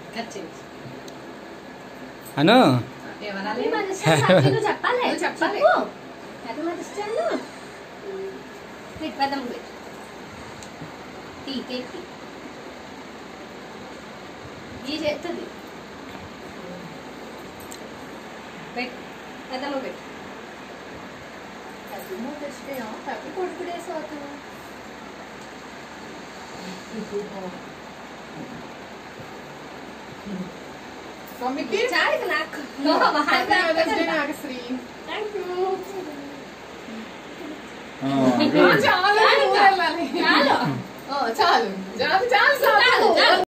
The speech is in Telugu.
అను చెప్పాలి చెప్పాలి ఈ చేస్తుంది పెద్దమ్మ పెట్టు పెద్దమ్మ తెస్తే పెద్ద కొడుకుడేసి అవుతావు N.nagasri. Thank you. చాలు చాలు చాలు చాలు